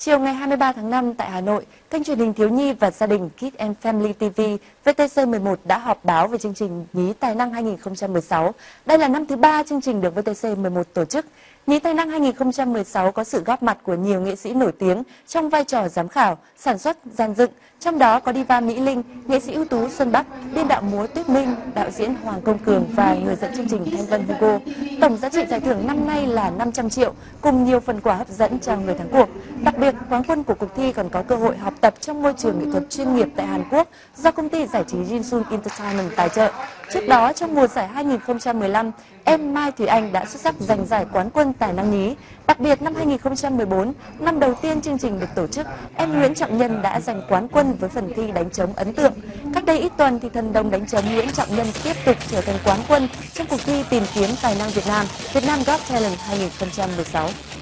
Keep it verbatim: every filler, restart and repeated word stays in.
Chiều ngày hai mươi ba tháng năm tại Hà Nội, kênh truyền hình thiếu nhi và gia đình Kids and Family ti vi vê tê xê mười một đã họp báo về chương trình Nhí Tài năng hai nghìn không trăm mười sáu. Đây là năm thứ ba chương trình được vê tê xê mười một tổ chức. Nhí Tài năng hai nghìn không trăm mười sáu có sự góp mặt của nhiều nghệ sĩ nổi tiếng trong vai trò giám khảo, sản xuất, dàn dựng, trong đó có diva Mỹ Linh, nghệ sĩ ưu tú Xuân Bắc, biên đạo múa Tuyết Minh, đạo diễn Hoàng Công Cường và người dẫn chương trình Thanh Vân Hugo. Tổng giá trị giải thưởng năm nay là năm trăm triệu, cùng nhiều phần quà hấp dẫn cho người thắng cuộc. Đặc biệt, quán quân của cuộc thi còn có cơ hội học tập trong môi trường nghệ thuật chuyên nghiệp tại Hàn Quốc do công ty giải trí Jinsun Entertainment tài trợ. Trước đó, trong mùa giải hai nghìn không trăm mười lăm, em Mai Thùy Anh đã xuất sắc giành giải quán quân tài năng nhí. Đặc biệt, năm hai nghìn không trăm mười bốn, năm đầu tiên chương trình được tổ chức, em Nguyễn Trọng Nhân đã giành quán quân với phần thi đánh trống ấn tượng. Cách đây ít tuần, thì thần đồng đánh trống Nguyễn Trọng Nhân tiếp tục trở thành quán quân trong cuộc thi tìm kiếm tài năng Việt Nam, Việt Nam Got Talent hai nghìn không trăm mười sáu.